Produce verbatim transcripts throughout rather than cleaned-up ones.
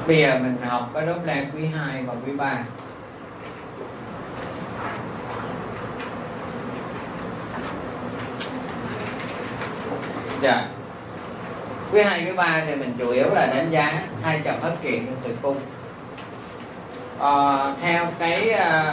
Bây giờ mình học cái Doppler quý hai và quý ba. Dạ. Quý hai, quý ba thì mình chủ yếu là đánh giá hai chậm phát triển trong tử cung. Ờ, theo cái à,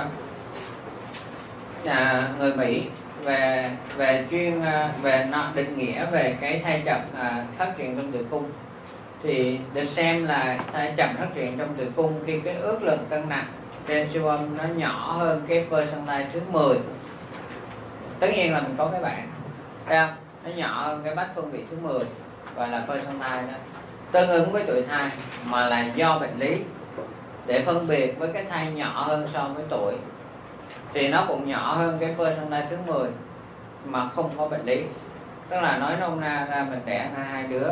à, người Mỹ về về chuyên à, về nó định nghĩa về cái thai chậm à, phát triển trong tử cung thì được xem là thai chậm phát triển trong tử cung khi cái ước lượng cân nặng trên siêu âm nó nhỏ hơn cái percentile thứ mười. Tất nhiên là mình có cái bảng thấy không? Nó nhỏ hơn cái bách phân vị thứ mười, gọi là percentile đó, tương ứng với tuổi thai, mà là do bệnh lý để phân biệt với cái thai nhỏ hơn so với tuổi thì nó cũng nhỏ hơn cái percentile thứ mười mà không có bệnh lý. Tức là nói nôm na ra mình đẻ ra hai đứa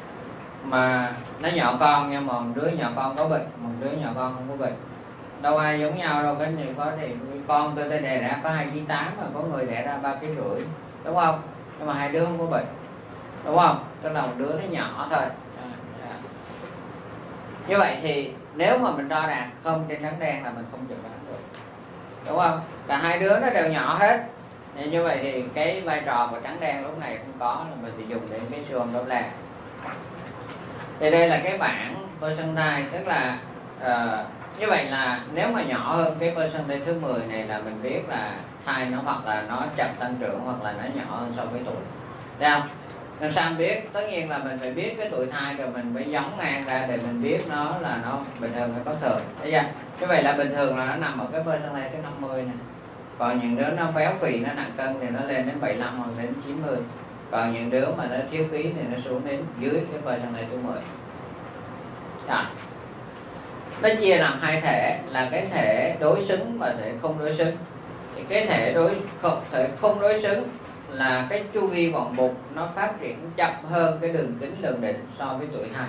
mà nó nhỏ con, nhưng mà một đứa nhỏ con có bệnh, một đứa nhỏ con không có bệnh, đâu ai giống nhau đâu. Cái gì có thì con tôi tôi đẻ ra có hai ký tám mà có người đẻ ra ba ký rưỡi, đúng không? Nhưng mà hai đứa không có bệnh, đúng không? Tức là một đứa nó nhỏ thôi. À, à. Như vậy thì nếu mà mình đo đạc không trên trắng đen là mình không chẩn đoán được, đúng không? Cả hai đứa nó đều nhỏ hết. Nên như vậy thì cái vai trò của trắng đen lúc này không có, là mình phải dùng đến cái siêu âm Doppler. Thì đây là cái bảng percentile, tức là uh, như vậy là nếu mà nhỏ hơn cái percentile thứ mười này là mình biết là thai nó hoặc là nó chậm tăng trưởng hoặc là nó nhỏ hơn so với tuổi. Thấy không? Làm sao mình biết? Tất nhiên là mình phải biết cái tuổi thai rồi mình phải giống ngang ra để mình biết nó là nó bình thường hay bất thường. Thấy chưa? Như vậy là bình thường là nó nằm ở cái percentile thứ năm mươi này. Còn những đứa nó béo phì, nó nặng cân thì nó lên đến bảy mươi lăm hoặc đến chín mươi. Còn những đứa mà nó thiếu khí thì nó xuống đến dưới cái percentile thứ mười. Đó. Nó chia làm hai thể, là cái thể đối xứng và thể không đối xứng. Thì cái thể đối không, thể không đối xứng là cái chu vi vòng bụng nó phát triển chậm hơn cái đường kính lượng định so với tuổi thai.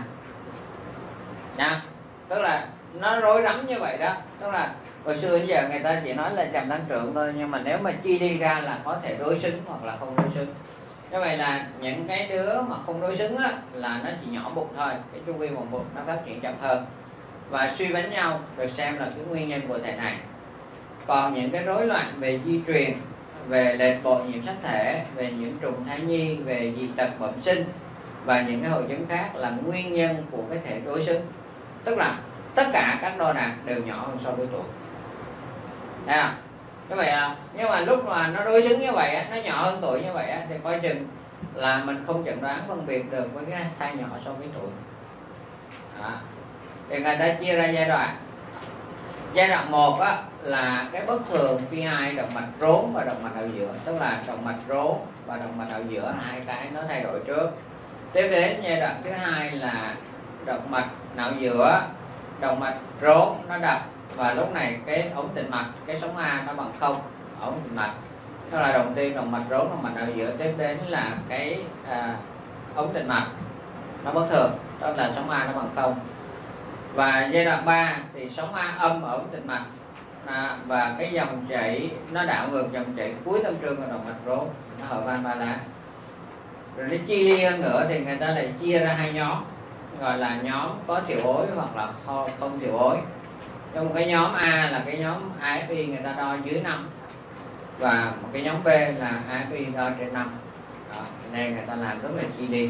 Nha. Tức là nó rối rắm như vậy đó. Tức là hồi xưa đến giờ người ta chỉ nói là chậm tăng trưởng thôi, nhưng mà nếu mà chia đi ra là có thể đối xứng hoặc là không đối xứng. Như vậy là những cái đứa mà không đối xứng á, là nó chỉ nhỏ bụng thôi, cái chu vi vòng bụng nó phát triển chậm hơn và suy bánh nhau được xem là cái nguyên nhân của thể này. Còn những cái rối loạn về di truyền, về lệch bộ nhiễm sắc thể, về nhiễm trùng thai nhi, về dị tật bẩm sinh và những cái hội chứng khác là nguyên nhân của cái thể đối xứng. Tức là tất cả các đo đạc đều nhỏ hơn so với tuổi. Thấy không? Như vậy à, nhưng mà lúc mà nó đối xứng như vậy á, nó nhỏ hơn tuổi như vậy á, thì coi chừng là mình không chẩn đoán phân biệt được với cái thai nhỏ so với tuổi. Đó. Thì người ta chia ra giai đoạn. Giai đoạn một á, là cái bất thường phi hai động mạch rốn và động mạch ở giữa, tức là động mạch rốn và động mạch ở giữa hai cái nó thay đổi trước. Tiếp đến giai đoạn thứ hai là động mạch não giữa, động mạch rốn nó đập và lúc này cái ống tĩnh mạch, cái sống A nó bằng không, ống tĩnh mạch. Đó là đầu tiên động mạch rốn, động mạch não giữa. Tiếp đến là cái à, ống tĩnh mạch nó bất thường, đó là sống A nó bằng không. Và giai đoạn ba thì sống A âm ở ống tĩnh mạch à, và cái dòng chảy nó đảo ngược dòng chảy cuối tâm trương của động mạch rốn, nó ở van ba lá. Rồi nó chia ly hơn nữa thì người ta lại chia ra hai nhóm, gọi là nhóm có thiểu ối hoặc là không thiểu ối. Trong cái nhóm A là cái nhóm a ép i người ta đo dưới năm, và một cái nhóm B là a ép i đo trên năm. Đó, nên người ta làm rất là chi đi.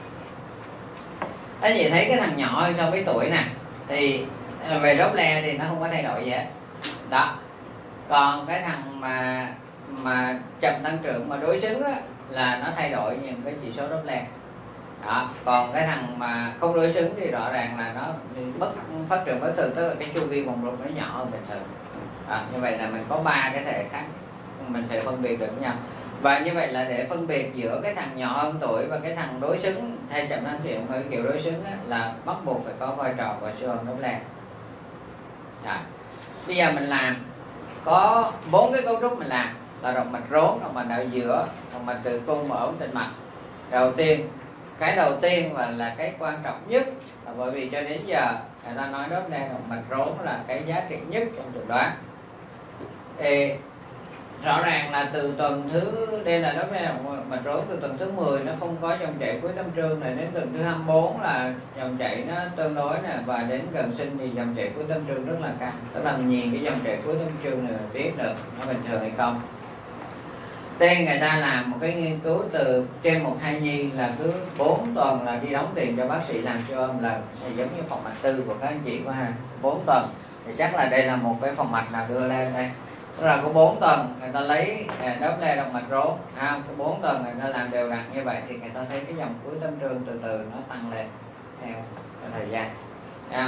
Anh chị thấy cái thằng nhỏ hơn so với tuổi nè, thì về Doppler thì nó không có thay đổi gì hết. Đó. Còn cái thằng mà mà chậm tăng trưởng mà đối xứng á, là nó thay đổi những cái chỉ số Doppler. Đó. Còn cái thằng mà không đối xứng thì rõ ràng là nó bất phát triển bất thường, tức là cái chu vi vòng bụng nó nhỏ hơn bình thường. À, như vậy là mình có ba cái thể khác mình phải phân biệt được nhau. Và như vậy là để phân biệt giữa cái thằng nhỏ hơn tuổi và cái thằng đối xứng hay chậm tăng trưởng hay kiểu đối xứng á, là bắt buộc phải có vai trò của siêu âm Doppler. À. Bây giờ mình làm có bốn cái cấu trúc mình làm là động mạch rốn, động mạch não giữa, động mạch tử cung và ống tĩnh mạch. Đầu tiên, cái đầu tiên và là cái quan trọng nhất là bởi vì cho đến giờ người ta nói Doppler động mạch rốn là cái giá trị nhất trong chẩn đoán. Thì rõ ràng là từ tuần thứ, đây là đốp le động mạch rốn, từ tuần thứ mười nó không có dòng chảy cuối tâm trương này, đến tuần thứ hai mươi bốn là dòng chảy nó tương đối nè, và đến gần sinh thì dòng chảy cuối tâm trương rất là cao. Tức là mình nhìn cái dòng chảy cuối tâm trương này mình biết được nó bình thường hay không. Đây người ta làm một cái nghiên cứu từ trên một thai nhi là cứ bốn tuần là đi đóng tiền cho bác sĩ làm siêu âm, là giống như phòng mạch tư của các anh chị của ha, bốn tuần thì chắc là đây là một cái phòng mạch nào đưa lên đây. Tức là có bốn tuần người ta lấy đốp le động mạch rốn, à, có bốn tuần người ta làm đều đặn như vậy thì người ta thấy cái dòng cuối tâm trương từ từ nó tăng lên theo cái thời gian. À.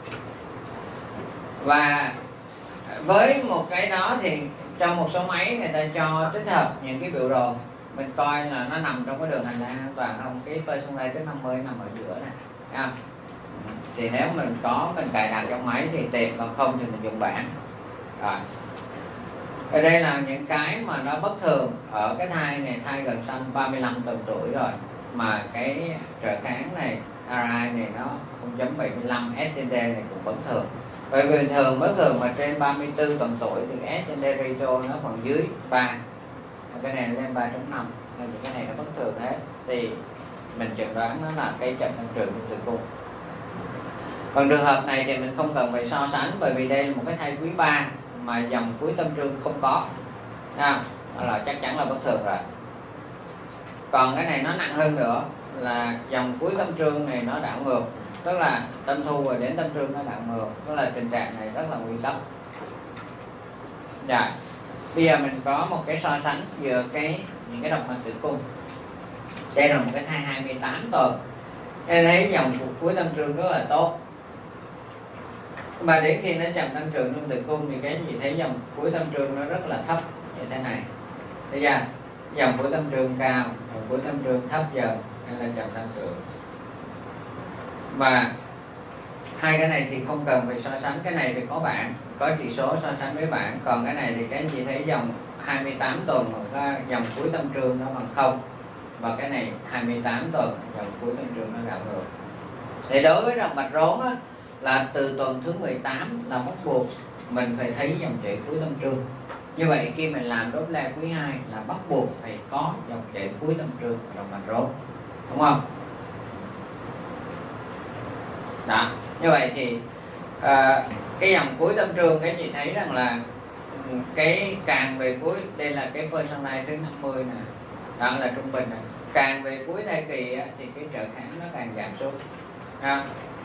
Và với một cái đó thì trong một số máy người ta cho tích hợp những cái biểu đồ, mình coi là nó nằm trong cái đường hành lang an toàn không, cái personalized năm mươi nằm ở giữa này. À. Thì nếu mình có mình cài đặt trong máy thì tiện, còn không thì mình dùng bảng. Rồi. Ở đây là những cái mà nó bất thường ở cái thai này, thai gần sanh ba mươi lăm tuần tuổi rồi mà cái trợ kháng này, rờ i này nó không chấm bảy mươi lăm, ét en đê này cũng bất thường. Bởi vì bình thường bất thường mà trên ba mươi tư tuần tuổi thì ét en đê ratio nó còn dưới ba, cái này lên ba chấm năm, nên cái này nó bất thường hết thì mình chẩn đoán nó là cái chậm tăng trưởng của tử cung. Còn trường hợp này thì mình không cần phải so sánh, bởi vì đây là một cái thai quý ba mà dòng cuối tâm trương không có, à, là chắc chắn là bất thường rồi. Còn cái này nó nặng hơn nữa là dòng cuối tâm trương này nó đảo ngược, tức là tâm thu rồi đến tâm trương nó đảo ngược, tức là tình trạng này rất là nguy cấp. Dạ. Bây giờ mình có một cái so sánh giữa cái những cái động mạch tử cung. Đây là một cái thai hai mươi tám tuần, em thấy dòng cuối tâm trương rất là tốt, mà đến khi nó chậm tăng trưởng trong tử cung thì cái gì thấy dòng cuối tâm trương nó rất là thấp như thế này. Bây giờ dòng cuối tâm trương cao, dòng cuối tâm trương thấp dần hay là chậm tăng trưởng. Và hai cái này thì không cần phải so sánh, cái này thì có bảng, có chỉ số so sánh với bảng, còn cái này thì cái chị thấy dòng hai mươi tám tuần mà dòng cuối tâm trương nó bằng không, và cái này hai mươi tám tuần dòng cuối tâm trương nó đảo ngược. Thì đối với động mạch rốn á, là từ tuần thứ mười tám là bắt buộc mình phải thấy dòng chảy cuối tâm trương. Như vậy khi mình làm đốp le quý hai là bắt buộc phải có dòng chảy cuối tâm trương ở động mạch rốn, đúng không? Đó, như vậy thì à, cái dòng cuối tâm trương cái chị thấy rằng là cái càng về cuối, đây là cái personalized thứ năm mươi nè, đó là trung bình này, càng về cuối thai kỳ thì cái trợ kháng nó càng giảm xuống. À.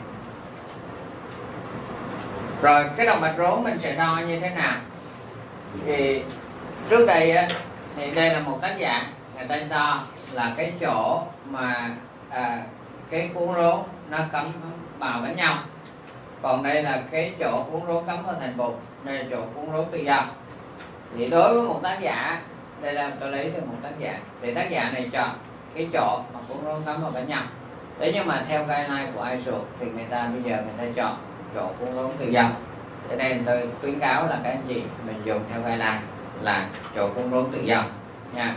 Rồi cái động mạch rốn mình sẽ đo như thế nào? Thì trước đây á, thì đây là một tác giả người ta đo là cái chỗ mà à, cái cuốn rốn nó cắm vào với nhau, còn đây là cái chỗ cuốn rốn cắm vào thành bụng, đây là chỗ cuốn rốn tự do. Thì đối với một tác giả, đây là tôi lấy từ một tác giả, thì tác giả này chọn cái chỗ mà cuốn rốn cắm vào với nhau. Thế nhưng mà theo guideline của i ét o thì người ta bây giờ người ta chọn chỗ cuốn rốn tự do. Cho nên tôi khuyến cáo là các anh chị mình dùng theo guideline là chỗ cuốn rốn tự do nha.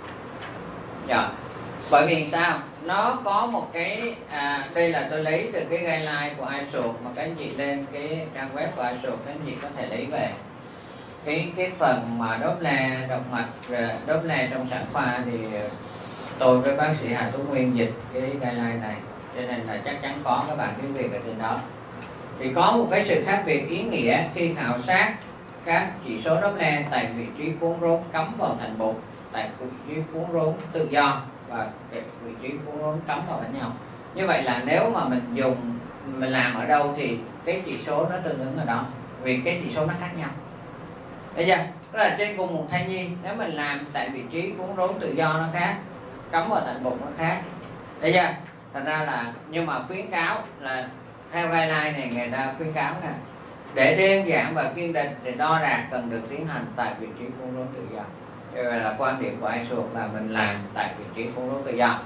Rồi. Bởi vì sao? Nó có một cái à, đây là tôi lấy từ cái guideline của i ét o, mà các anh chị lên cái trang web của i ét o các anh chị có thể lấy về. Cái cái phần mà đốp le động mạch, đốp le trong sản khoa thì tôi với bác sĩ Hà Tú Nguyên dịch cái guideline này, cho nên là chắc chắn có các bạn tiếng Việt ở trên đó. Thì có một cái sự khác biệt ý nghĩa khi khảo sát các chỉ số đốp le tại vị trí cuốn rốn cắm vào thành bụng, tại vị trí cuốn rốn tự do và cái vị trí cuốn rốn cắm vào với nhau. Như vậy là nếu mà mình dùng mình làm ở đâu thì cái chỉ số nó tương ứng ở đó, vì cái chỉ số nó khác nhau. Thấy chưa? Tức là trên cùng một thai nhi, nếu mình làm tại vị trí cuốn rốn tự do nó khác, cắm vào thành bụng nó khác. Thấy chưa? Thành ra là, nhưng mà khuyến cáo là theo guideline này người ta khuyến cáo nè, để đơn giản và kiên định thì đo đạc cần được tiến hành tại vị trí cuốn rốn tự do. Vậy là quan điểm của i ét o là mình làm tại vị trí cuốn rốn tự do.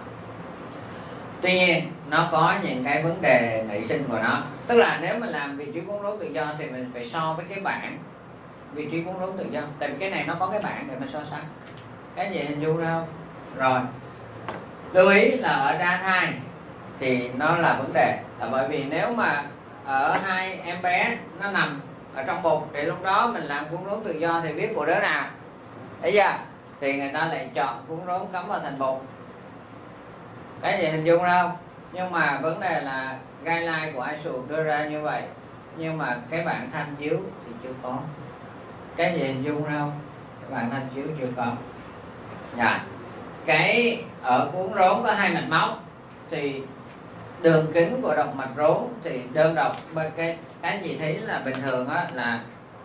Tuy nhiên nó có những cái vấn đề nảy sinh của nó, tức là nếu mình làm vị trí cuốn rốn tự do thì mình phải so với cái bảng vị trí cuốn rốn tự do, tại vì cái này nó có cái bảng để mà so sánh. Cái gì hình dung ra không? Rồi, lưu ý là ở đa thai thì nó là vấn đề, là bởi vì nếu mà ở hai em bé nó nằm ở trong bụng thì lúc đó mình làm cuốn rốn tự do thì biết của đứa nào, Thấy chưa? Thì người ta lại chọn cuốn rốn cắm vào thành bột. Cái gì hình dung ra không? Nhưng mà vấn đề là guideline của i ét o đưa ra như vậy, nhưng mà cái bạn tham chiếu thì chưa có. Cái gì hình dung ra không? Các bạn tham chiếu chưa có. Dạ. Cái ở cuốn rốn có hai mạch máu thì đường kính của động mạch rốn thì đơn độc, cái cái gì thấy là bình thường á, là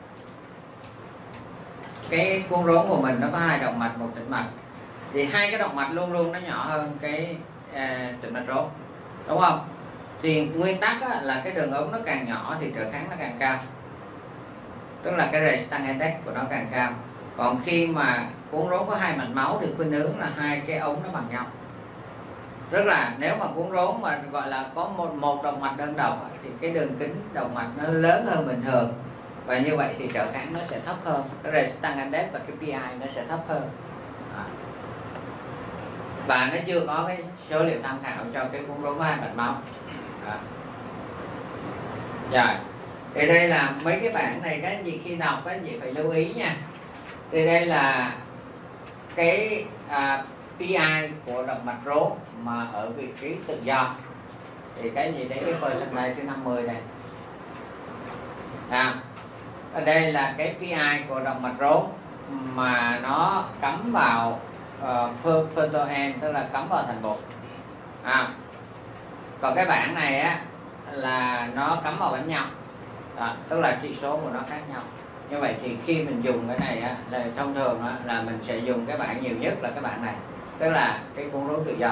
cái cuốn rốn của mình nó có hai động mạch, một tĩnh mạch, thì hai cái động mạch luôn luôn nó nhỏ hơn cái à, tĩnh mạch rốn, đúng không? Thì nguyên tắc á, là cái đường ống nó càng nhỏ thì trở kháng nó càng cao, tức là cái resistance index của nó càng cao. Còn khi mà cuốn rốn có hai mạch máu thì khuynh hướng là hai cái ống nó bằng nhau. Tức là nếu mà cuốn rốn mà gọi là có một một động mạch đơn độc thì cái đường kính động mạch nó lớn hơn bình thường, và như vậy thì trở kháng nó sẽ thấp hơn, cái resistance index và cái pê i nó sẽ thấp hơn. À. Và nó chưa có cái số liệu tham khảo cho cái cuốn rốn có hai mạch máu. À. Rồi, thì đây là mấy cái bảng này các anh chị khi đọc các anh chị phải lưu ý nha. Thì đây là cái à, pê i của động mạch rốn mà ở vị trí tự do, thì cái gì đấy cái percentile thứ năm mươi này. À, ở đây là cái pê i của động mạch rốn mà nó cắm vào uh, photoen, tức là cắm vào thành bột. À, còn cái bảng này á là nó cắm vào bánh nhau. Đó, tức là chỉ số của nó khác nhau. Như vậy thì khi mình dùng cái này á, là thông thường á, là mình sẽ dùng cái bảng nhiều nhất là cái bảng này, tức là cái cuốn rốn tự do.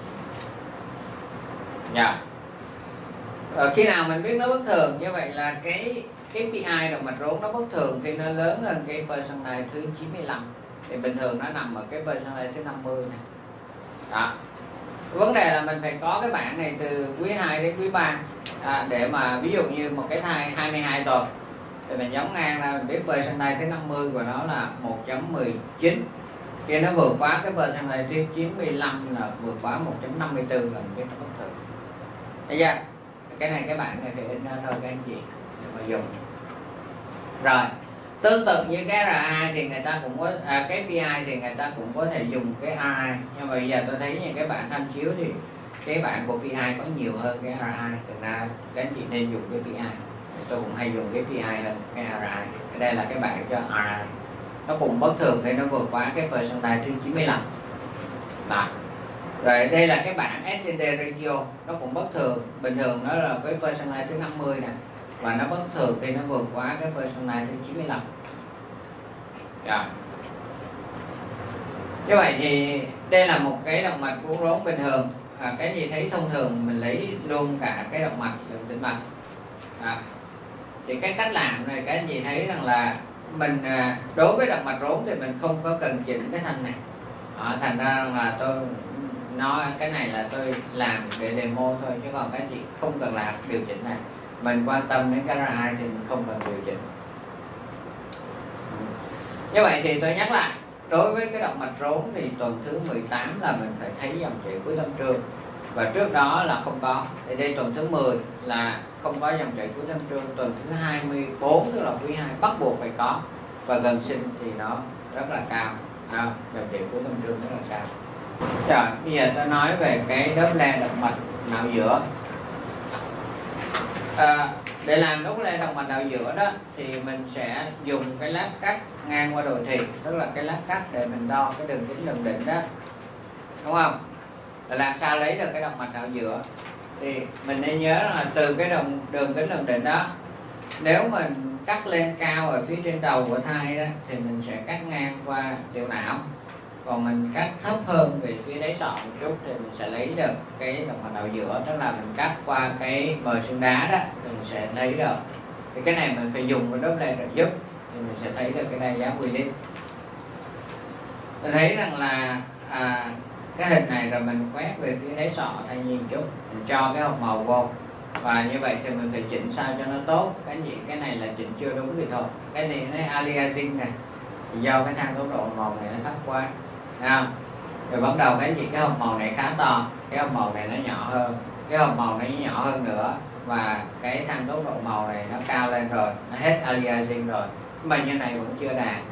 Dạ. Ở khi nào mình biết nó bất thường, như vậy là cái cái pê i động mạch rốn nó bất thường khi nó lớn hơn cái percentile thứ chín mươi lăm, thì bình thường nó nằm ở cái percentile thứ năm mươi này. Đó. Vấn đề là mình phải có cái bảng này từ quý hai đến quý ba, à, để mà ví dụ như một cái thai hai mươi hai tuần thì mình giống ngang là mình biết percentile thứ năm mươi của nó là một chấm mười chín, khi nó vượt quá cái percentile thứ chín mươi lăm là vượt quá một chấm năm mươi tư là mình biết nó bất thường. Thấy chưa? Cái này cái bảng này phải in ra thôi các anh chị để mà dùng. Rồi, tương tự như cái rờ i thì người ta cũng có à, cái pê i thì người ta cũng có thể dùng cái rờ i, nhưng mà bây giờ tôi thấy như cái bảng tham chiếu thì cái bảng của pê i có nhiều hơn cái rờ i, thực ra các anh chị nên dùng cái pê i. Tôi cũng hay dùng cái pê i hơn cái rờ i. Đây là cái bảng cho rờ i, nó cũng bất thường khi nó vượt quá cái percentile thứ chín mươi lăm. Đó. Rồi đây là cái bảng ét tê đê ratio, nó cũng bất thường, bình thường nó là cái percentile thứ năm mươi nè, và nó bất thường khi nó vượt quá cái percentile thứ chín mươi lăm. Rồi. Như vậy thì đây là một cái động mạch cuốn rốn bình thường. À, cái gì thấy thông thường mình lấy luôn cả cái động mạch đường tĩnh mạch. À. Thì cái cách làm này các anh chị thấy rằng là mình đối với động mạch rốn thì mình không có cần chỉnh cái thanh này. À, thành ra là tôi nói cái này là tôi làm để demo thôi, chứ còn các anh chị không cần làm điều chỉnh này. Mình quan tâm đến cái rờ i thì mình không cần điều chỉnh. Như vậy thì tôi nhắc lại, đối với cái động mạch rốn thì tuần thứ mười tám là mình phải thấy dòng chảy cuối tâm trương, và trước đó là không có. Thì đây tuần thứ mười là không có dòng chảy cuối tâm trương, tuần thứ hai mươi bốn tức là quý hai bắt buộc phải có, và gần sinh thì nó rất là cao, à, dòng chảy cuối tâm trương rất là cao. Rồi bây giờ tôi nói về cái Doppler động mạch não giữa. À, để làm Doppler động mạch não giữa đó thì mình sẽ dùng cái lát cắt ngang qua đồi thịt, tức là cái lát cắt để mình đo cái đường kính lượng đỉnh đó, đúng không? Và làm sao lấy được cái động mạch não giữa thì mình nên nhớ là từ cái đường, đường kính lượng đỉnh đó, nếu mình cắt lên cao ở phía trên đầu của thai đó thì mình sẽ cắt ngang qua tiểu não, còn mình cắt thấp hơn về phía đáy sọ một chút thì mình sẽ lấy được cái động mạch não giữa, tức là mình cắt qua cái bờ xương đá đó thì mình sẽ lấy được. Thì cái này mình phải dùng cái Doppler trợ giúp thì mình sẽ thấy được cái đa giá quy định. Mình thấy rằng là à, cái hình này rồi mình quét về phía đáy sọ thay nhiên chút, mình cho cái hộp màu vô, và như vậy thì mình phải chỉnh sao cho nó tốt. Cái gì cái này là chỉnh chưa đúng thì thôi. Cái này nó aliasing này, do cái thang tốc độ màu này nó thấp quá, thấy không? Rồi bắt đầu cái gì cái hộp màu này khá to, cái hộp màu này nó nhỏ hơn, cái hộp màu này nhỏ hơn nữa, và cái thang tốc độ màu này nó cao lên rồi, nó hết aliasing rồi, nhưng mà như này vẫn chưa đạt.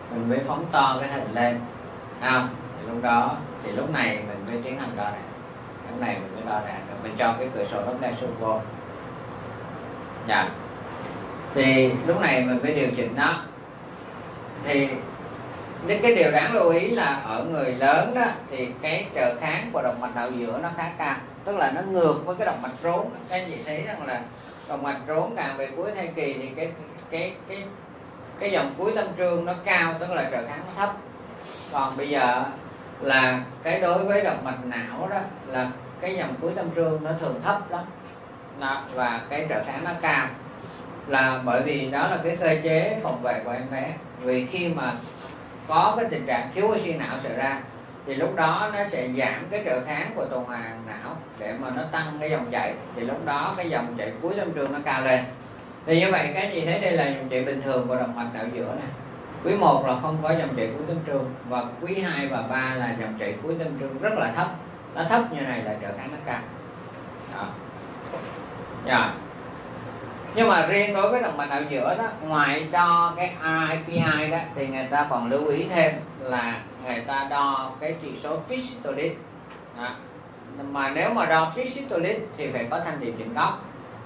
mình mới phóng to cái hình lên, không? Thì lúc đó thì lúc này mình mới tiến hành đo đạc, lúc này mình mới đo đạc, mình cho cái cửa sổ lốp le xuống vô. Dạ. Thì lúc này mình mới điều chỉnh nó. Thì cái điều đáng lưu ý là ở người lớn đó thì cái trở kháng của động mạch não giữa nó khá cao, tức là nó ngược với cái động mạch rốn. Các anh chị thấy rằng là động mạch rốn càng về cuối thai kỳ thì cái cái cái cái dòng cuối tâm trương nó cao, tức là trở kháng nó thấp. Còn bây giờ là cái đối với động mạch não đó là cái dòng cuối tâm trương nó thường thấp lắm đó, và cái trở kháng nó cao, là bởi vì đó là cái cơ chế phòng vệ của em bé. Vì khi mà có cái tình trạng thiếu oxy não xảy ra thì lúc đó nó sẽ giảm cái trở kháng của tuần hoàn não để mà nó tăng cái dòng chảy, thì lúc đó cái dòng chảy cuối tâm trương nó cao lên. Thì như vậy các anh chị thấy đây là dòng chảy bình thường của động mạch não giữa này. Quý một là không có dòng chảy cuối tâm trương, và quý hai và ba là dòng chảy cuối tâm trương rất là thấp. Nó thấp như này là trở kháng nó cao đó. Yeah. Nhưng mà riêng đối với động mạch não giữa đó, ngoài đo cái rờ i pê i đó thì người ta còn lưu ý thêm là người ta đo cái chỉ số pitch systolic đó. Mà nếu mà đo pitch systolic thì phải có thanh điều chỉnh góc.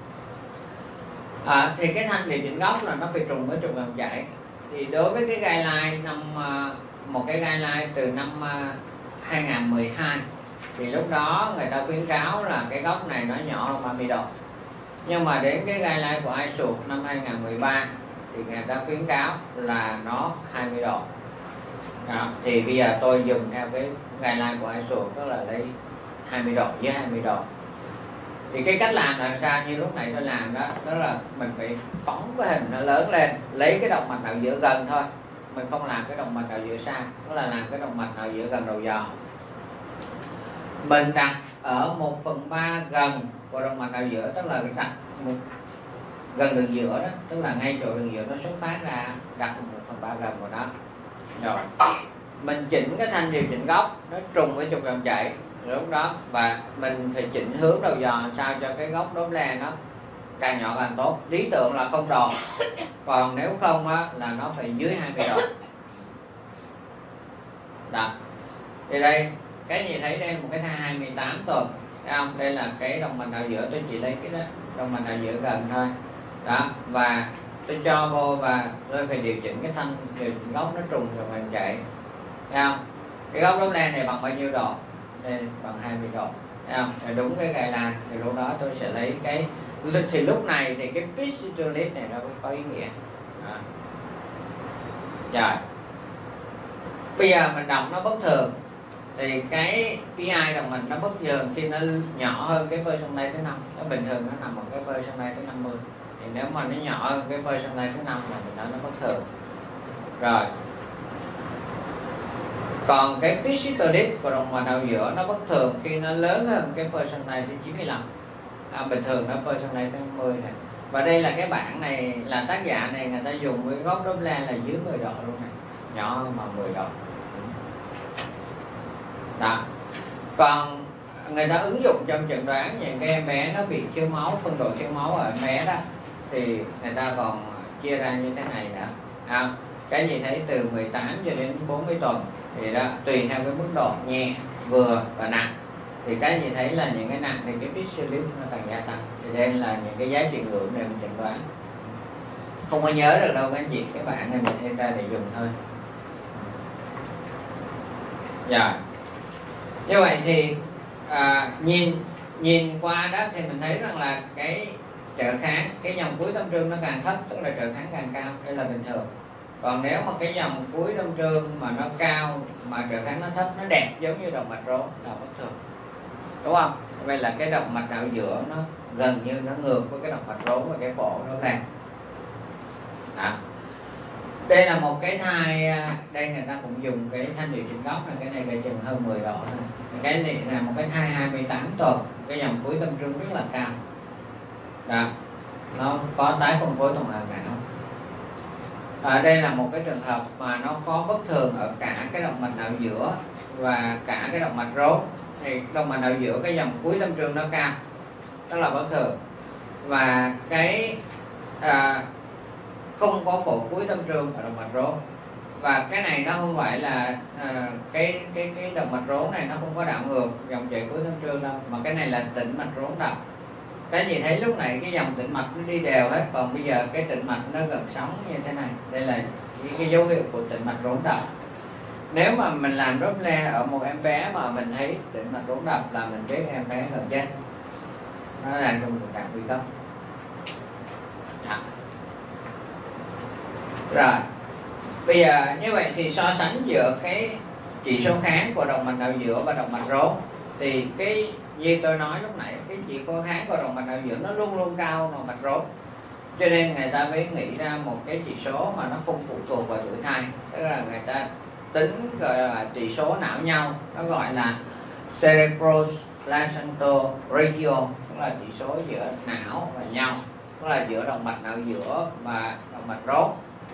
À, thì cái thanh điều chỉnh góc là nó phải trùng với trục dòng chảy. Thì đối với cái guideline năm một cái guideline từ năm hai không một hai thì lúc đó người ta khuyến cáo là cái góc này nó nhỏ hơn ba mươi độ. Nhưng mà đến cái guideline của i ét u năm hai không một ba thì người ta khuyến cáo là nó hai mươi độ đó. Thì bây giờ tôi dùng theo cái guideline của i ét u, tức là lấy hai mươi độ với hai mươi độ. Thì cái cách làm là sao, như lúc này tôi làm đó, đó là mình phải phóng cái hình nó lớn lên, lấy cái động mạch não giữa gần thôi, mình không làm cái động mạch não giữa xa, đó là làm cái động mạch não giữa gần đầu giò. Mình đặt ở một phần ba gần của động mạch não giữa, tức là đặt một gần đường giữa đó, tức là ngay chỗ đường giữa nó xuất phát ra, đặt một phần ba gần của nó. Rồi mình chỉnh cái thanh điều chỉnh góc nó trùng với trục dòng chảy lúc đó, và mình phải chỉnh hướng đầu giò sao cho cái góc đốm le nó càng nhỏ càng tốt. Lý tưởng là không độ, còn nếu không á, là nó phải dưới hai mươi độ đó. Thì đây cái gì thấy đây một cái thai hai mươi tám tuần, thấy không? Đây là cái động mạch não giữa, tôi chỉ lấy cái đó động mạch não giữa gần thôi đó, và tôi cho vô và tôi phải điều chỉnh cái thanh điều chỉnh góc nó trùng rồi mình chạy, thấy không? Cái góc đốm le này bằng bao nhiêu độ? Đây bằng hai mươi độ, thấy không? Thì đúng cái gài là thì lúc đó tôi sẽ lấy cái, thì lúc này thì cái pitch systolic này nó mới có ý nghĩa đó. Rồi bây giờ mình đọc nó bất thường thì cái pê i động mạch nó bất thường khi nó nhỏ hơn cái version này thứ năm. Nó bình thường nó nằm ở cái version này thứ năm mươi, thì nếu mà nó nhỏ hơn cái version này thứ năm là mình nói nó bất thường. Rồi còn cái pitch systolic của động mạch não giữa nó bất thường khi nó lớn hơn cái version này thứ chín mươi lăm. À, bình thường nó version này thứ năm mươi này. Và đây là cái bảng này là tác giả này người ta dùng với góc đốm le là dưới mười độ luôn này, nhỏ hơn mà mười độ đó. Còn người ta ứng dụng trong chẩn đoán những cái em bé nó bị thiếu máu, phân độ thiếu máu ở em bé đó, thì người ta còn chia ra như thế này nữa à, cái gì thấy từ mười tám cho đến bốn mươi tuần thì đó tùy theo cái mức độ nhẹ, vừa và nặng. Thì cái gì thấy là những cái nặng thì cái pitch systolic nó càng gia tăng, thì đây là những cái giá trị ngưỡng để mình chẩn đoán. Không có nhớ được đâu các anh chị, cái bảng này mình thêm ra để dùng thôi. Dạ. Như vậy thì à, nhìn nhìn qua đó thì mình thấy rằng là cái trợ kháng, cái dòng cuối tâm trương nó càng thấp, tức là trợ kháng càng cao, đây là bình thường. Còn nếu mà cái dòng cuối tâm trương mà nó cao mà trợ kháng nó thấp, nó đẹp giống như động mạch rốn là bất thường, đúng không? Vậy là cái động mạch não giữa nó gần như nó ngược với cái động mạch rốn và cái phổ nó làm. Đó. Đây là một cái thai, đây người ta cũng dùng cái thanh điều chỉnh góc này, cái này phải chừng hơn mười độ này. Cái này là một cái thai hai mươi tám tuần, cái dòng cuối tâm trương rất là cao. Đó. Nó có tái phân phối tuần hoàn não. Ở đây là một cái trường hợp mà nó có bất thường ở cả cái động mạch não giữa và cả cái động mạch rốn. Thì động mạch não giữa cái dòng cuối tâm trương nó cao, đó là bất thường. Và cái à, không có phổ cuối tâm trương ở động mạch rốn. và cái này nó không phải là à, cái cái cái động mạch rốn này nó không có đảo ngược dòng chảy cuối thân trương đâu, mà cái này là tĩnh mạch rốn đập. Cái gì thấy lúc này cái dòng tĩnh mạch nó đi đều hết, còn bây giờ cái tĩnh mạch nó gần sóng như thế này, đây là cái, cái dấu hiệu của tĩnh mạch rốn đập. Nếu mà mình làm Doppler ở một em bé mà mình thấy tĩnh mạch rốn đập là mình biết em bé gần chết, nó là trong tình trạng nguy cấp. Rồi bây giờ như vậy thì so sánh giữa cái chỉ số kháng của động mạch não giữa và động mạch rốn, thì cái như tôi nói lúc nãy, cái chỉ số kháng của động mạch não giữa nó luôn luôn cao động mạch rốn, cho nên người ta mới nghĩ ra một cái chỉ số mà nó không phụ thuộc vào tuổi thai, tức là người ta tính gọi là chỉ số não nhau, nó gọi là cerebroplacental ratio, tức là chỉ số giữa não và nhau, tức là giữa động mạch não giữa và động mạch rốn.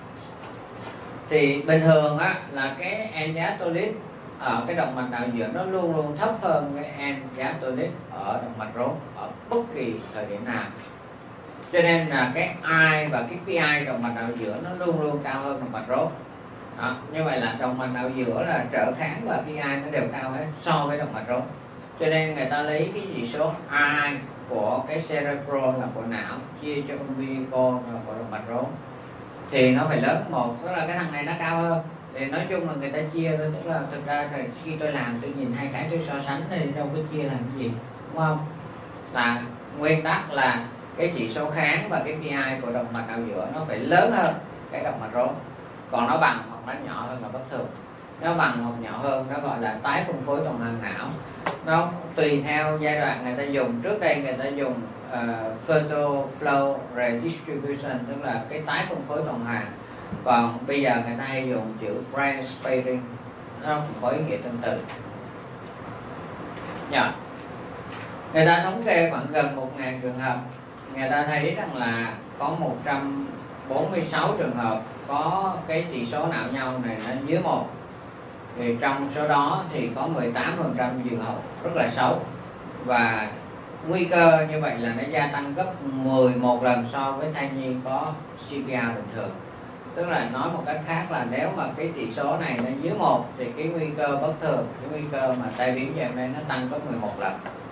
Thì bình thường á là cái N-diastolic ở cái động mạch não giữa nó luôn luôn thấp hơn cái N-diastolic ở động mạch rốn ở bất kỳ thời điểm nào, cho nên là cái I và cái pê i động mạch não giữa nó luôn luôn cao hơn động mạch rốn. Đó, như vậy là động mạch não giữa là trợ kháng và pê i nó đều cao hết so với động mạch rốn, cho nên người ta lấy cái chỉ số I của cái cerebral là của não chia cho umbilical là của động mạch rốn thì nó phải lớn một, tức là cái thằng này nó cao hơn. Thì nói chung là người ta chia thôi, tức là thực ra thì khi tôi làm tôi nhìn hai cái tôi so sánh thì đâu có chia làm cái gì, đúng không? Là nguyên tắc là cái chỉ số kháng và cái pê i của động mạch não giữa nó phải lớn hơn cái động mạch rốn, còn nó bằng hoặc nó nhỏ hơn là bất thường. Nó bằng hoặc nhỏ hơn nó gọi là tái phân phối tuần hoàn não. Nó tùy theo giai đoạn người ta dùng. Trước đây người ta dùng uh, photo flow redistribution, tức là cái tái phân phối tuần hoàn, còn bây giờ người ta hay dùng chữ branch sparing, nó cũng có ý nghĩa tương tự. Yeah. Người ta thống kê khoảng gần một nghìn trường hợp, người ta thấy rằng là có một trăm bốn mươi sáu trường hợp có cái chỉ số não nhau này nó dưới một, thì trong số đó thì có mười tám phần trăm trường hợp rất là xấu, và nguy cơ như vậy là nó gia tăng gấp mười một lần so với thai nhi có xê pê rờ bình thường. Tức là nói một cách khác là nếu mà cái chỉ số này nó dưới một thì cái nguy cơ bất thường, cái nguy cơ mà tai biến cho em bé nó tăng gấp mười một lần.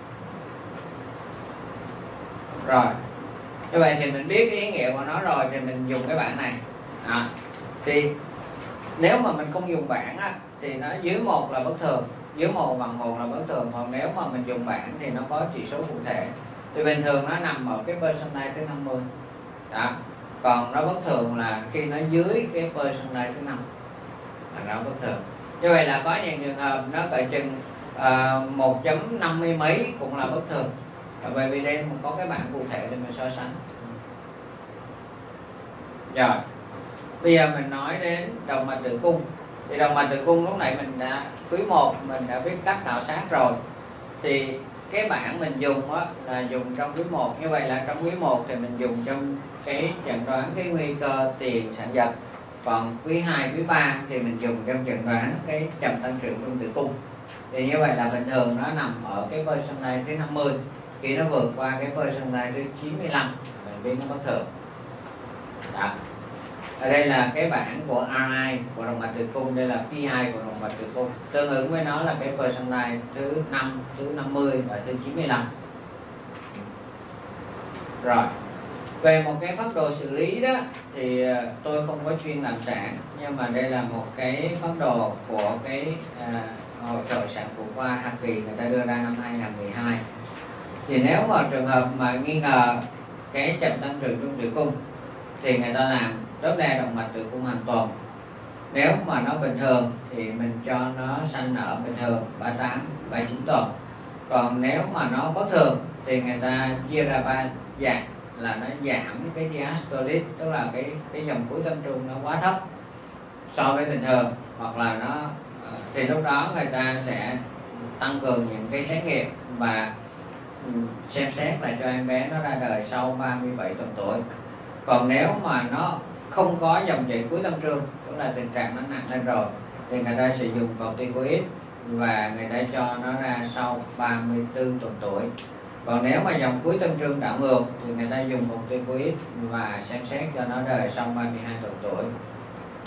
Rồi, như vậy thì mình biết cái ý nghĩa của nó rồi thì mình dùng cái bảng này. À, thì nếu mà mình không dùng bảng á, thì nó dưới một là bất thường, dưới một bằng một là bất thường. Còn nếu mà mình dùng bảng thì nó có chỉ số cụ thể. Thì bình thường nó nằm ở cái percentile thứ năm mươi. Đó. Còn nó bất thường là khi nó dưới cái percentile thứ năm là nó bất thường. Như vậy là có những trường hợp nó cỡ chừng uh, một chấm năm mươi mấy cũng là bất thường. Bởi vì đây có cái bảng cụ thể để mình so sánh. Rồi, bây giờ mình nói đến động mạch tử cung. Thì động mạch tử cung lúc nãy mình đã quý một mình đã biết cách khảo sát rồi. Thì cái bảng mình dùng á, là dùng trong quý một. Như vậy là trong quý một thì mình dùng trong cái chẩn đoán cái nguy cơ tiền sản giật. Còn quý hai, quý ba thì mình dùng trong chẩn đoán cái chậm tăng trưởng trong tử cung. Thì như vậy là bình thường nó nằm ở cái percentile thứ năm mươi. Khi nó vượt qua cái percentile thứ chín mươi lăm mình biết nó bất thường. Đó. Ở đây là cái bảng của rờ i của động mạch tử cung, đây là pê i của động mạch tử cung. Tương ứng với nó là cái percentile thứ năm, thứ năm mươi và thứ chín mươi lăm. Rồi. Về một cái phác đồ xử lý đó thì tôi không có chuyên làm sản, nhưng mà đây là một cái phác đồ của cái à, hội trợ sản phụ khoa Hoa Kỳ người ta đưa ra năm hai nghìn không trăm mười hai. Thì nếu mà trường hợp mà nghi ngờ cái chậm tăng trưởng trong tử cung thì người ta làm Doppler động mạch tử cung hàng tuần. Nếu mà nó bình thường thì mình cho nó sanh nở bình thường ba mươi tám, ba mươi chín tuần. Còn nếu mà nó bất thường thì người ta chia ra ba dạng, là nó giảm cái diastolic, tức là cái cái dòng cuối tâm trung nó quá thấp so với bình thường, hoặc là nó thì lúc đó người ta sẽ tăng cường những cái xét nghiệm và xem xét lại cho em bé nó ra đời sau ba mươi bảy tuần tuổi. Còn nếu mà nó không có dòng chảy cuối tâm trương, tức là tình trạng nó nặng lên rồi, thì người ta sẽ dùng corticoid và người ta cho nó ra sau ba mươi tư tuần tuổi. Còn nếu mà dòng cuối tâm trương đảo ngược thì người ta dùng corticoid và xem xét cho nó đời sau ba mươi hai tuần tuổi.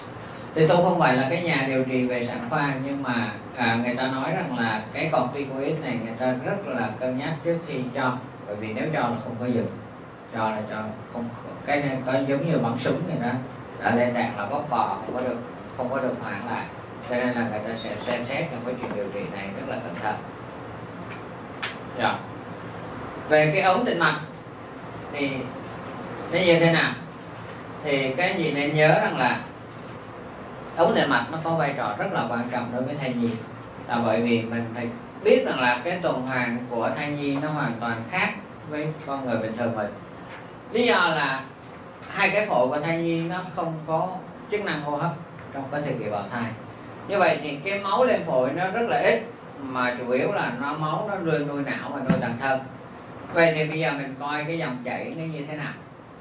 Thì tôi không phải là cái nhà điều trị về sản khoa, nhưng mà à, người ta nói rằng là cái corticoid này người ta rất là cân nhắc trước khi cho, bởi vì nếu cho là không có dừng, cho là cho không, cái này có giống như bắn súng vậy đó, đã lên đạn là bóp cò, không có được không có được hoãn lại, cho nên là người ta sẽ xem xét trong cái chuyện điều trị này rất là cẩn thận. Rồi. Về cái ống tĩnh mạch thì nó như thế nào? Thì cái gì nên nhớ rằng là ống tĩnh mạch nó có vai trò rất là quan trọng đối với thai nhi, là bởi vì mình phải biết rằng là cái tuần hoàn của thai nhi nó hoàn toàn khác với con người bình thường mình. Lý do là hai cái phổi của thai nhi nó không có chức năng hô hấp trong cái thời kỳ bào thai. Như vậy thì cái máu lên phổi nó rất là ít, mà chủ yếu là nó máu nó nuôi nuôi não và nuôi toàn thân. Vậy thì bây giờ mình coi cái dòng chảy nó như thế nào.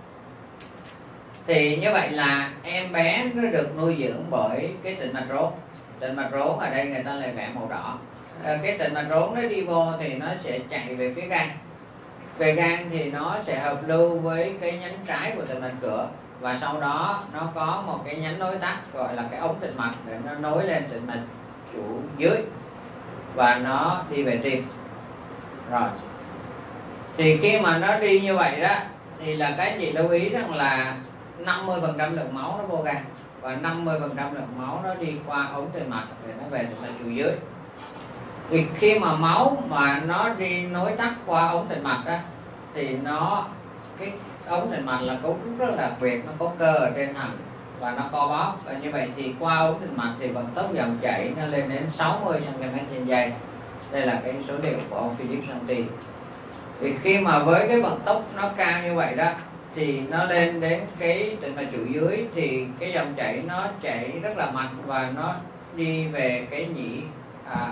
Thì như vậy là em bé nó được nuôi dưỡng bởi cái tĩnh mạch rốn. Tĩnh mạch rốn ở đây người ta lại vẽ màu đỏ. À, cái tĩnh mạch rốn nó đi vô thì nó sẽ chạy về phía gan. Về gan thì nó sẽ hợp lưu với cái nhánh trái của tĩnh mạch cửa, và sau đó nó có một cái nhánh nối tắt gọi là cái ống tĩnh mạch để nó nối lên tĩnh mạch chủ dưới, và nó đi về tim. Rồi. Thì khi mà nó đi như vậy đó, thì là cái gì lưu ý rằng là năm mươi phần trăm lượng máu nó vô gan, và năm mươi phần trăm lượng máu nó đi qua ống tĩnh mạch để nó về tĩnh mạch chủ dưới. Thì khi mà máu mà nó đi nối tắt qua ống tĩnh mạch á, thì nó cái ống tĩnh mạch là cấu trúc rất là đặc biệt, nó có cơ ở trên thành và nó co bóp, và như vậy thì qua ống tĩnh mạch thì vận tốc dòng chảy nó lên đến sáu mươi xăng ti mét trên giây. Đây là cái số liệu của ông Philip Santi. Thì khi mà với cái vận tốc nó cao như vậy đó, thì nó lên đến cái tĩnh mạch chủ dưới, thì cái dòng chảy nó chảy rất là mạnh và nó đi về cái nhĩ à,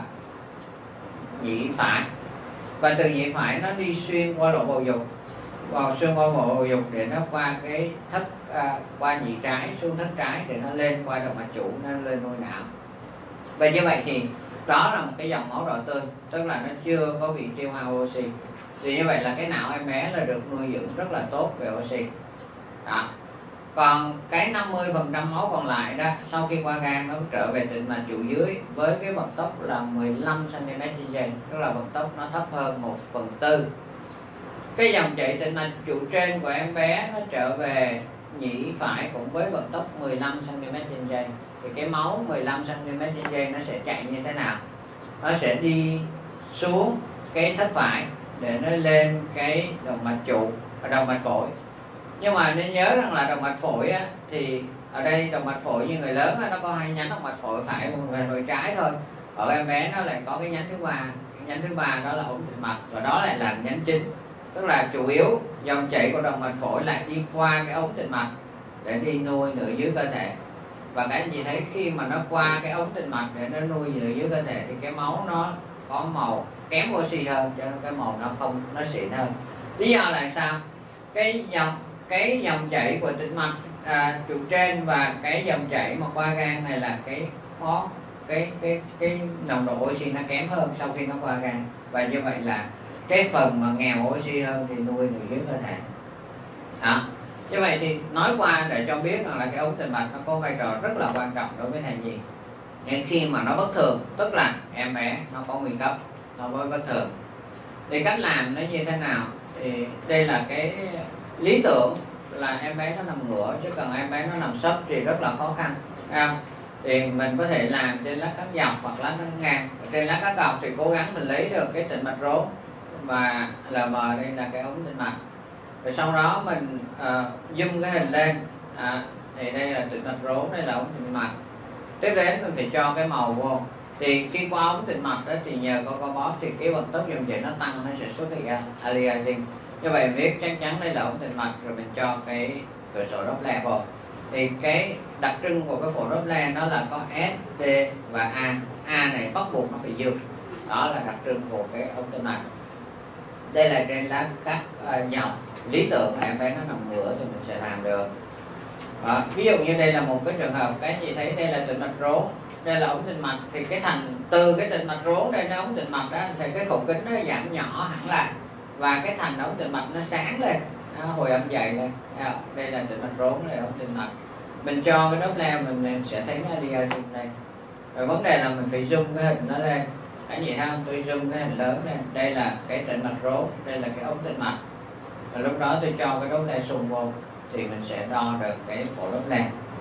nhĩ phải, và từ nhĩ phải nó đi xuyên qua lỗ bầu dục, vào xuyên qua lỗ bầu dục để nó qua cái thất à, qua nhĩ trái xuống thất trái để nó lên qua động mạch chủ, nó lên nuôi não. Và như vậy thì đó là một cái dòng máu đỏ tươi, tức là nó chưa có bị tiêu hao oxy. Thì như vậy là cái não em bé là được nuôi dưỡng rất là tốt về oxy. Đó. Còn cái năm mươi phần trăm máu còn lại đó, sau khi qua gan nó trở về tĩnh mạch trụ dưới với cái vận tốc là mười lăm xăng ti mét trên giây, tức là vận tốc nó thấp hơn một phần tư. Cái dòng chảy tĩnh mạch trụ trên của em bé nó trở về nhĩ phải cũng với vận tốc mười lăm xăng ti mét trên giây. Thì cái máu mười lăm xăng ti mét trên giây nó sẽ chạy như thế nào? Nó sẽ đi xuống cái thất phải để nó lên cái động mạch trụ và động mạch phổi. Nhưng mà nên nhớ rằng là động mạch phổi á, thì ở đây động mạch phổi như người lớn á, nó có hai nhánh động mạch phổi phải và phổi trái thôi. Ở em bé nó lại có cái nhánh thứ ba, cái nhánh thứ ba đó là ống tĩnh mạch, và đó lại là nhánh chính. Tức là chủ yếu dòng chảy của động mạch phổi lại đi qua cái ống tĩnh mạch để đi nuôi nửa dưới cơ thể. Và cái anh chị thấy khi mà nó qua cái ống tĩnh mạch để nó nuôi nửa dưới cơ thể thì cái máu nó có màu kém oxy hơn, cho nên cái màu nó không nó xịn hơn. Lý do là sao? Cái dòng cái dòng chảy của tĩnh mạch à, trụ trên và cái dòng chảy mà qua gan này là cái có cái cái cái nồng độ oxy nó kém hơn sau khi nó qua gan, và như vậy là cái phần mà nghèo oxy hơn thì nuôi nửa dưới cơ thể. Đó. Như vậy thì nói qua để cho biết rằng là cái ống tĩnh mạch nó có vai trò rất là quan trọng đối với thai nhi. Nhưng khi mà nó bất thường, tức là em bé nó có nguy cấp, nó mới bất thường. Thì cách làm nó như thế nào? Thì đây là cái lý tưởng là em bé nó nằm ngửa, chứ cần em bé nó nằm sấp thì rất là khó khăn. À, thì mình có thể làm trên lát cắt dọc hoặc lát cắt ngang. Trên lát cắt dọc thì cố gắng mình lấy được cái tĩnh mạch rốn, và lờ mờ đây là cái ống tĩnh mạch. Rồi sau đó mình uh, zoom cái hình lên, à, thì đây là tĩnh mạch rốn, đây là ống tĩnh mạch. Tiếp đến mình phải cho cái màu vô. Thì khi qua ống tĩnh mạch đó thì nhờ có co bóp thì cái vận tốc dòng chảy nó tăng, nó sẽ xuất hiện aliasing. Như vậy viết chắc chắn đây là ống tĩnh mạch, rồi mình cho cái cửa sổ Doppler vào. Thì cái đặc trưng của cái phổi Doppler nó là có S, D và A. A này bắt buộc nó phải dương. Đó là đặc trưng của cái ống tĩnh mạch. Đây là trên lá cắt uh, dọc. Lý tưởng là em bé nó nằm ngửa thì mình sẽ làm được. Đó. Ví dụ như đây là một cái trường hợp, cái gì thấy đây là tĩnh mạch rốn, đây là ống tĩnh mạch, thì cái thành từ cái tĩnh mạch rốn đây nó ống tĩnh mạch đó, thì cái khẩu kính nó giảm nhỏ hẳn lại, và cái thành ống tĩnh mạch nó sáng lên, nó hồi âm dày lên. Đây là tĩnh mạch rốn, đây là ống tĩnh mạch. mình cho cái Doppler mình, mình sẽ thấy cái aliasing đây. Rồi vấn đề là mình phải zoom cái hình nó lên. Cái gì không? Tôi zoom cái hình lớn lên. Đây là cái tĩnh mạch rốn, đây là cái ống tĩnh mạch. Và lúc đó tôi cho cái Doppler xung vô thì mình sẽ đo được cái phổ Doppler.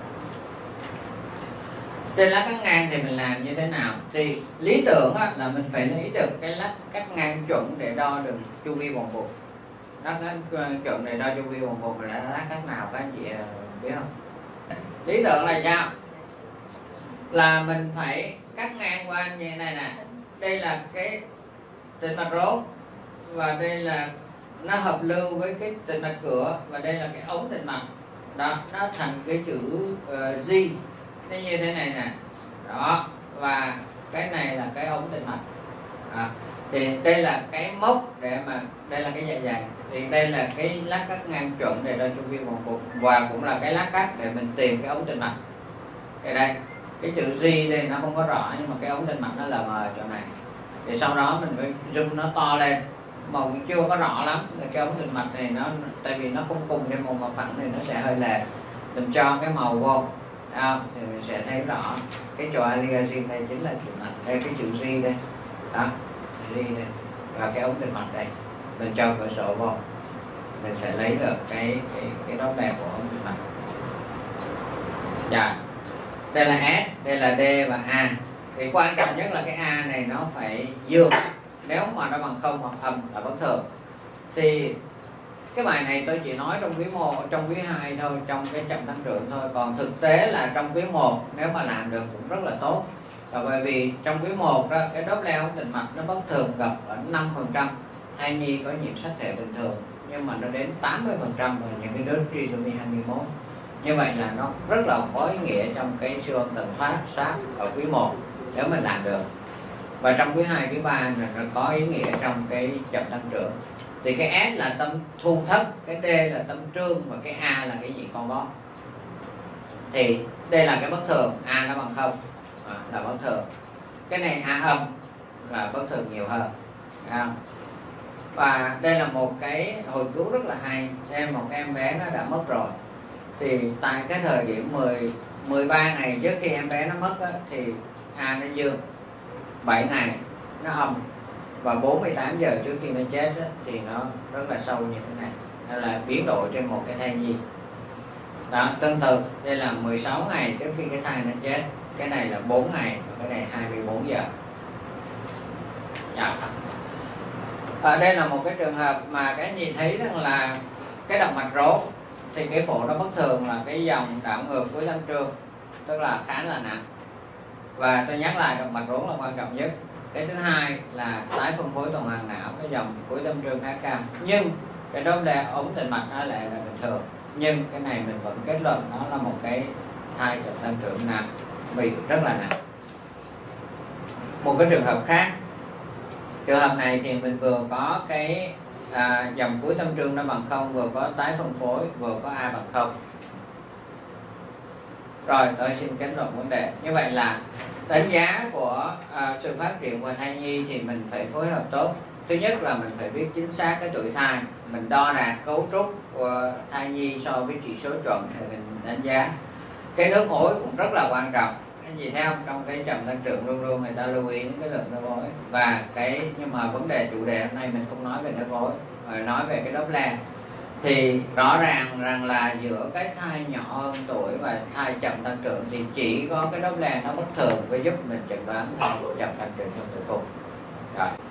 Trên lá cắt ngang thì mình làm như thế nào? Thì lý tưởng á, là mình phải lấy được cái lá cắt ngang chuẩn để đo được chu vi vòng bụng. Lá cắt chuẩn để đo chu vi vòng bụng là lá cắt nào các anh chị biết không? Lý tưởng là sao? Là mình phải cắt ngang qua như thế này nè. Đây là cái tĩnh mạch rốn và đây là nó hợp lưu với cái tĩnh mạch cửa và đây là cái ống tĩnh mạch. Đó, nó thành cái chữ uh, G. Nó như thế này nè. Đó, và cái này là cái ống tĩnh mạch. À, thì đây là cái mốc để mà đây là cái dạ dày. Thì đây là cái lá cắt ngang chuẩn để đo chu vi vòng bụng và cũng là cái lá cắt để mình tìm cái ống tĩnh mạch. Cái đây, cái chữ G đây nó không có rõ nhưng mà cái ống tĩnh mạch nó lờ mờ chỗ này. Thì sau đó mình phải zoom nó to lên. Màu cũng chưa có rõ lắm. Cái ống tĩnh mạch này nó tại vì nó không cùng trên một mặt phẳng thì nó sẽ hơi lệch. Mình cho cái màu vô. À, thì mình sẽ thấy rõ cái chỗ aliasing đây chính là chữ mạch, đây cái chữ G đây, đó, G đây và cái ống tĩnh mạch đây. Mình cho cửa sổ vô, mình sẽ lấy được cái cái cái Doppler của ống tĩnh mạch. Dạ, đây là S, đây là D và A. Thì quan trọng nhất là cái A này nó phải dương, nếu mà nó bằng không hoặc âm là bất thường. Thì cái bài này tôi chỉ nói trong quý một, trong quý hai thôi, trong cái chậm tăng trưởng thôi. Còn thực tế là trong quý một nếu mà làm được cũng rất là tốt. Và bởi vì trong quý một đó, cái Doppler ống tĩnh mạch nó bất thường gặp ở năm phần trăm. Thai nhi có nhiễm sắc thể bình thường, nhưng mà nó đến tám mươi phần trăm ở những cái đứa trisomy hai mươi mốt. Như vậy là nó rất là có ý nghĩa trong cái siêu âm tầm soát soát ở quý một nếu mình làm được. Và trong quý hai, quý ba là nó có ý nghĩa trong cái chậm tăng trưởng. Thì cái S là tâm thu thất, cái D là tâm trương và cái A là cái gì con bó. Thì đây là cái bất thường, A nó bằng không à, là bất thường. Cái này A âm là bất thường nhiều hơn. À. Và đây là một cái hồi cứu rất là hay. Đây một em bé nó đã mất rồi. Thì tại cái thời điểm mười, mười ba ngày trước khi em bé nó mất á, thì A nó dương, bảy ngày nó âm, và bốn mươi tám giờ trước khi nó chết á, thì nó rất là sâu như thế này. Đây là biến đổi trên một cái thai nhi. Đó, tương tự đây là mười sáu ngày trước khi cái thai nó chết. Cái này là bốn ngày và cái này hai mươi bốn giờ. Dạ. Ở đây là một cái trường hợp mà cái gì thấy rằng là cái động mạch rốn thì cái phổ nó bất thường là cái dòng đảo ngược cuối tâm trương, tức là khá là nặng. Và tôi nhắc lại động mạch rốn là quan trọng nhất. Cái thứ hai là tái phân phối tuần hoàn não, cái dòng cuối tâm trương khá cao. Nhưng cái Doppler ống tĩnh mạch nó lại là bình thường. Nhưng cái này mình vẫn kết luận nó là một cái thai chậm tăng trưởng nặng, bị rất là nặng. Một cái trường hợp khác, trường hợp này thì mình vừa có cái à, dòng cuối tâm trương nó bằng không, vừa có tái phân phối, vừa có A bằng không. Rồi tôi xin kết luận vấn đề. Như vậy là đánh giá của à, sự phát triển của thai nhi thì mình phải phối hợp tốt. Thứ nhất là mình phải biết chính xác cái tuổi thai, mình đo đạc cấu trúc của thai nhi so với chỉ số chuẩn để mình đánh giá. Cái nước ối cũng rất là quan trọng. Cái gì theo trong cái chậm tăng trưởng luôn luôn người ta lưu ý những cái lượng nước ối. Và cái nhưng mà vấn đề chủ đề hôm nay mình không nói về nước ối mà nói về cái Doppler. Thì rõ ràng rằng là giữa cái thai nhỏ hơn tuổi và thai chậm tăng trưởng thì chỉ có cái Doppler nó bất thường mới giúp mình chẩn đoán thai chậm tăng trưởng trong tử cung. Rồi.